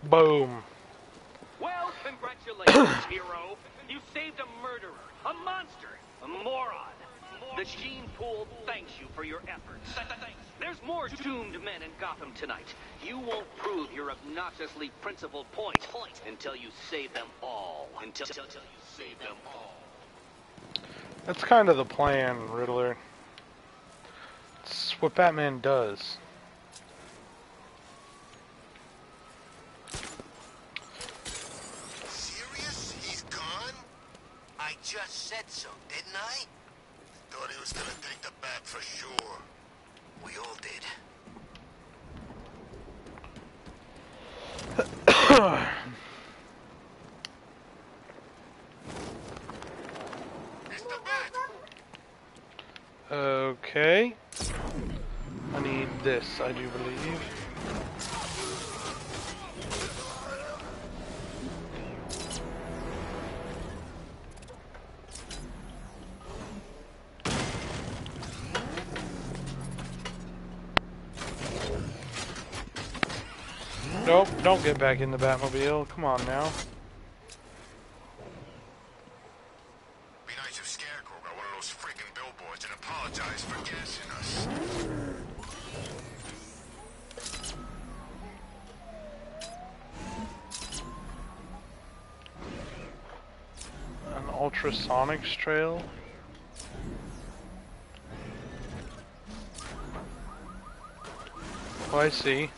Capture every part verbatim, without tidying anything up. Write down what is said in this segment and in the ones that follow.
Boom. Well, congratulations, hero. You saved a murderer, a monster, a moron. The gene pool thanks you for your efforts. There's more doomed men in Gotham tonight. You won't prove your obnoxiously principled point until you save them all. Until, until you save them all. That's kind of the plan, Riddler. It's what Batman does. Serious? He's gone? I just said so, didn't I? Thought he was gonna take the bat for sure. We all did. It's the bat! Okay. I need this, I do believe. Nope, don't get back in the Batmobile. Come on now. Be nice if Scarecrow got one of those freaking billboards and apologized for gassing us. An ultrasonics trail. Oh, I see.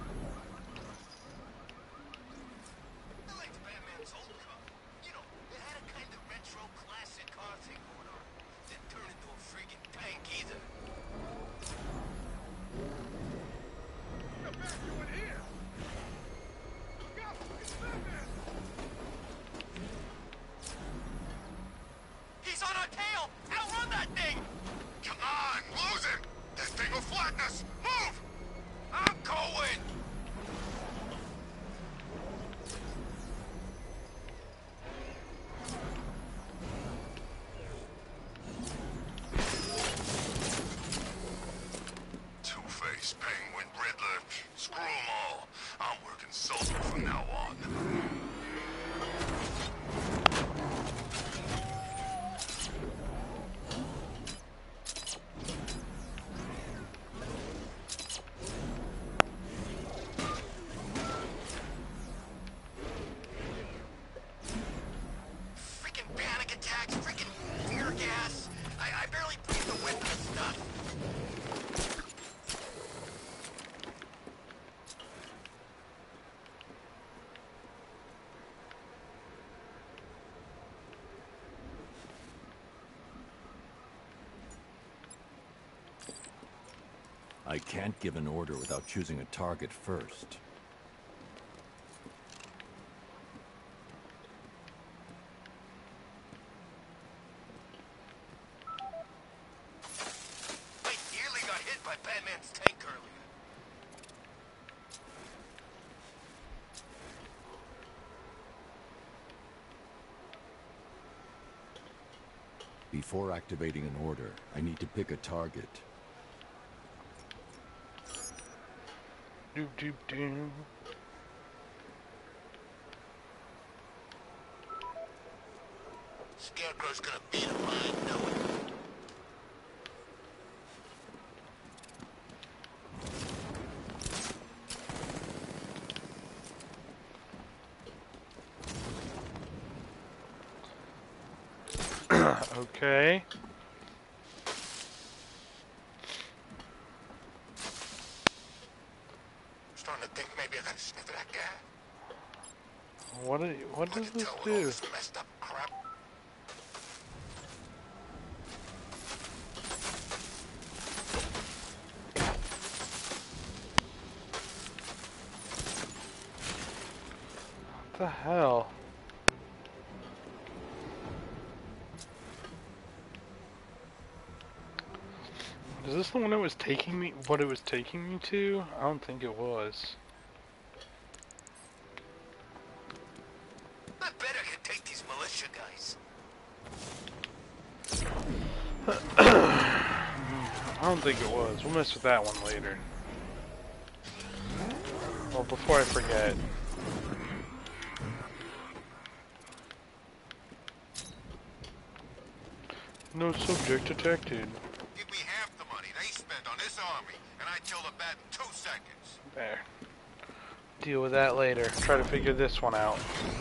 Penguin, Riddler, screw them all. I'm working solo from now on. Freaking panic attacks, freaking tear gas. I, I barely breathe the wind of this stuff. I can't give an order without choosing a target first. I nearly got hit by Batman's tank earlier. Before activating an order, I need to pick a target. Doop doop doop. Scarecrow's gonna beat him, I know it. Okay. Starting to think maybe I gotta sniff that guy. What do you, what does this Tell with all do? this messed up crap. What the hell? Is this the one that was taking me, what it was taking me to? I don't think it was. I bet I can take these militia guys. I don't think it was. We'll mess with that one later. Well, before I forget. No subject detected. Give me half the money they spent on this army, and I kill the bat in two seconds. There. Deal with that later. Try to figure this one out.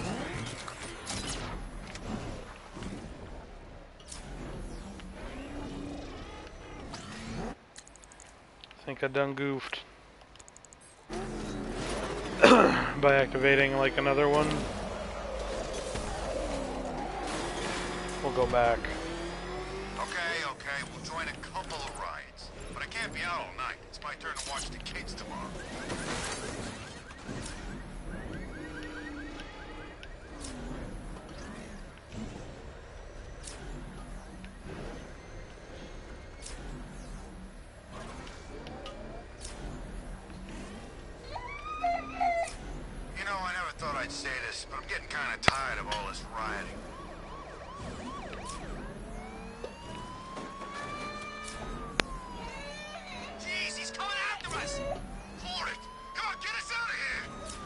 Think I done goofed. By activating like another one. We'll go back. Okay, okay, we'll join a couple of rides. But I can't be out all night. It's my turn to watch the kids tomorrow. You know, I never thought I'd say this, but I'm getting kind of tired of all this rioting. Jeez, he's coming after us! Hold it! Come on, get us out of here!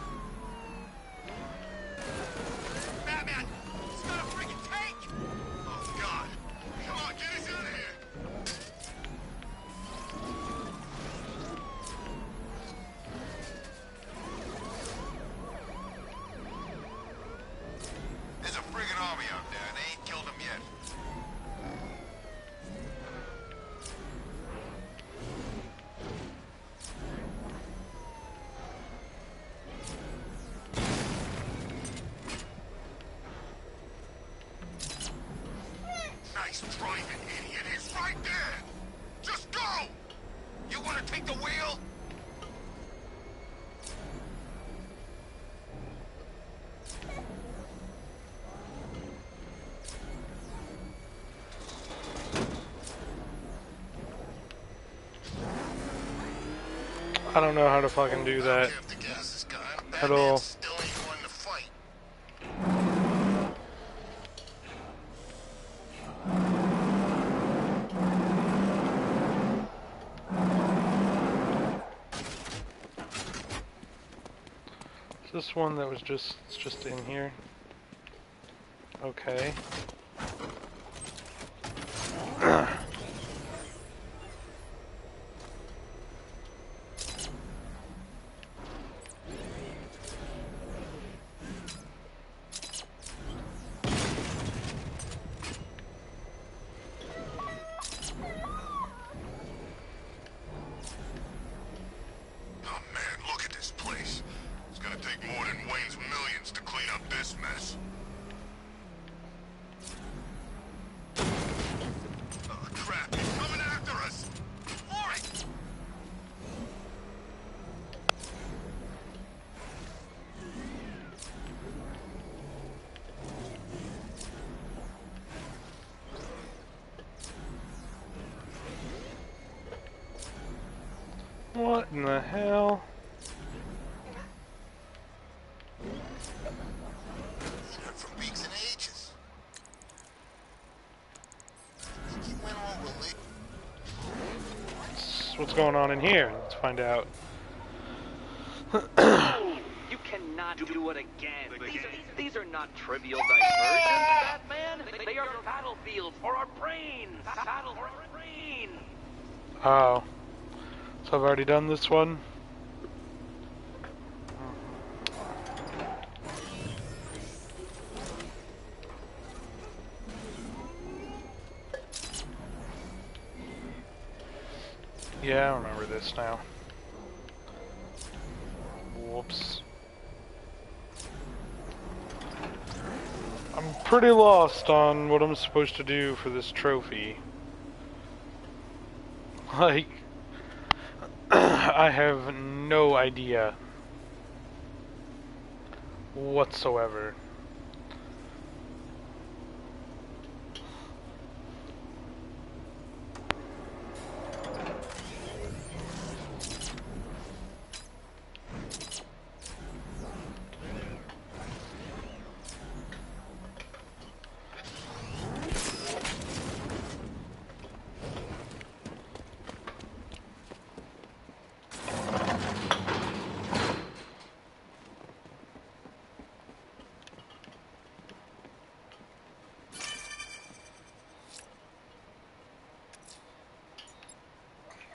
Batman! He's got a freaking tank! Oh, God! Come on, get us out of here! There's a friggin' army out there, and they ain't killed him yet. Nice driving, idiot. It's right there. Just go. You want to take the wheel? I don't know how to fucking do I don't that care if the gas is gone. at Batman all. still ain't one to fight. Is this one that was just it's just in here? Okay. Oh man, look at this place. It's gonna take more than Wayne's millions to clean up this mess. Oh crap, he's coming after us! For it! What in the hell? Ain't heard from Weeks in ages. Think he went on with Lee? What's, what's going on in here? Let's find out. You cannot do it again. These are, these are not trivial diversions, Batman. They are battlefields for our brains. Battle for our brains. Oh. So I've already done this one? Yeah, I remember this now. Whoops. I'm pretty lost on what I'm supposed to do for this trophy. Like, I have no idea whatsoever.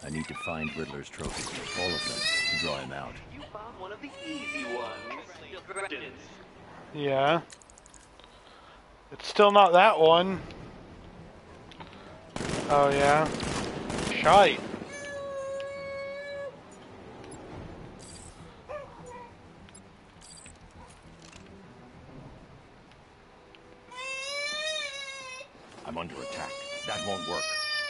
I need to find Riddler's trophies, all of them, to draw him out. You found one of the easy ones. Yeah. It's still not that one. Oh, yeah. Shite. I'm under attack. That won't work.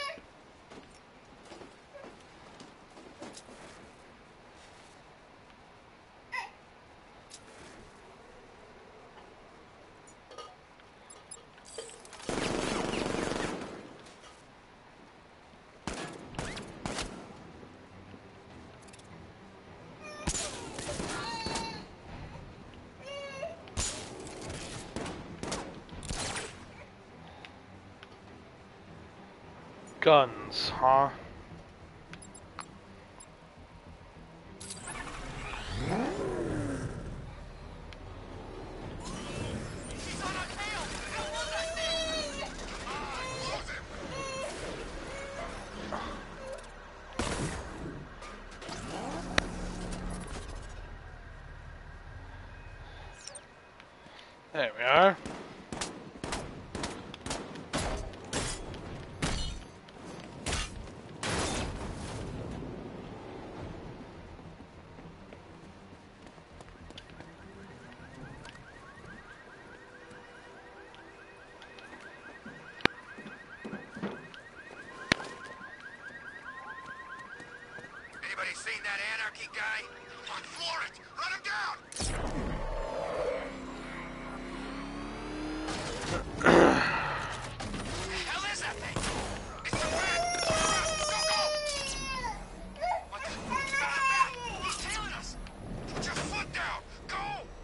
Guns, huh? There we are. Anybody seen that anarchy guy? Fuck, floor it! Run him down! The hell is that thing? It's the rat! Go, go! What the? Get back! He's tailing us! Put your foot down! Go!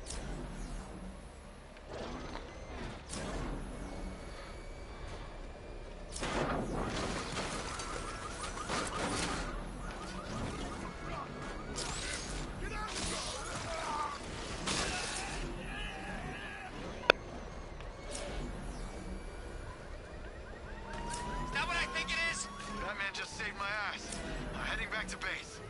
Is that what I think it is? That man just saved my ass. I'm heading back to base.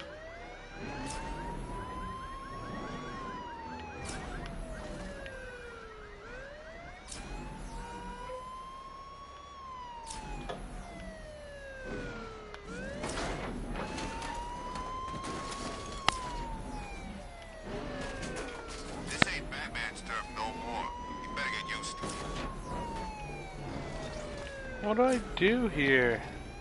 This ain't Batman's turf no more. You better get used to it. What do I do here?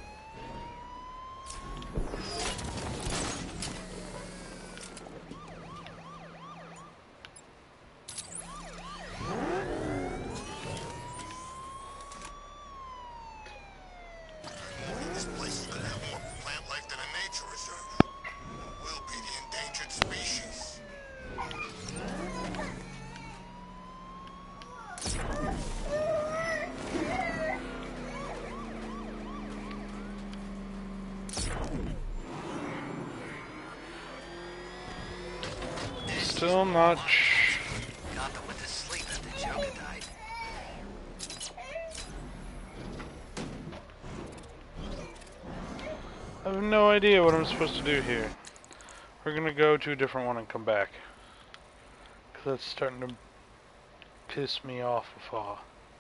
This place is gonna have more plant life than a nature reserve. We'll be the endangered species. Still not sh- Gotham went to sleep after Joker died. I have no idea what I'm supposed to do here. We're gonna go to a different one and come back. Cause that's starting to piss me off a fall.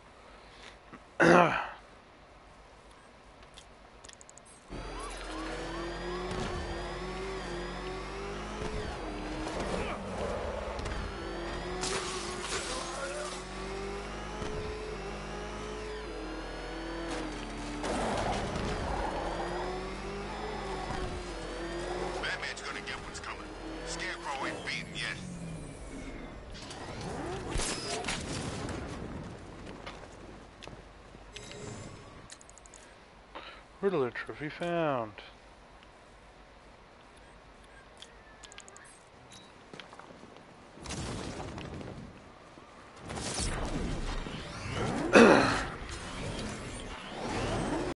Batman's gonna get what's coming. Scarecrow ain't beaten yet. Riddler trophy found.